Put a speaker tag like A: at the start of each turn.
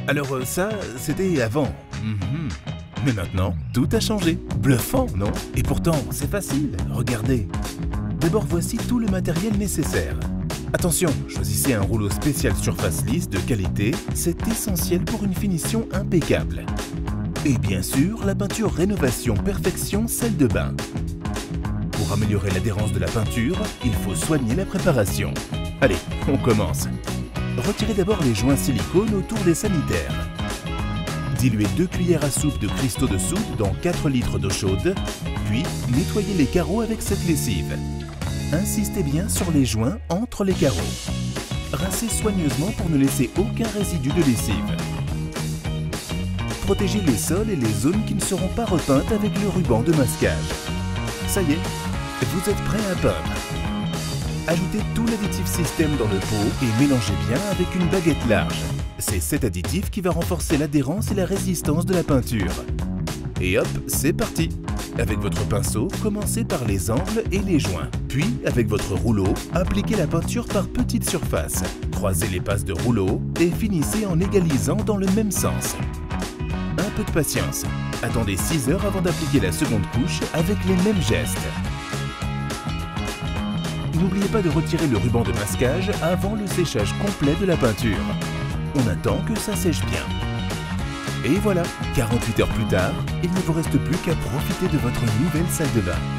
A: Alors ça, c'était avant. Mhm. Mais maintenant, tout a changé. Bluffant, non? Et pourtant, c'est facile, regardez. D'abord, voici tout le matériel nécessaire. Attention, choisissez un rouleau spécial surface lisse de qualité, c'est essentiel pour une finition impeccable. Et bien sûr, la peinture Rénovation Perfection Salle de bain. Pour améliorer l'adhérence de la peinture, il faut soigner la préparation. Allez, on commence. Retirez d'abord les joints silicone autour des sanitaires. Diluez 2 cuillères à soupe de cristaux de soude dans 4 litres d'eau chaude, puis nettoyez les carreaux avec cette lessive. Insistez bien sur les joints entre les carreaux. Rincez soigneusement pour ne laisser aucun résidu de lessive. Protégez les sols et les zones qui ne seront pas repeintes avec le ruban de masquage. Ça y est, vous êtes prêt à peindre. Ajoutez tout l'additif système dans le pot et mélangez bien avec une baguette large. C'est cet additif qui va renforcer l'adhérence et la résistance de la peinture. Et hop, c'est parti! Avec votre pinceau, commencez par les angles et les joints. Puis, avec votre rouleau, appliquez la peinture par petites surfaces. Croisez les passes de rouleau et finissez en égalisant dans le même sens. Un peu de patience. Attendez 6 heures avant d'appliquer la seconde couche avec les mêmes gestes. N'oubliez pas de retirer le ruban de masquage avant le séchage complet de la peinture. On attend que ça sèche bien. Et voilà, 48 heures plus tard, il ne vous reste plus qu'à profiter de votre nouvelle salle de bain.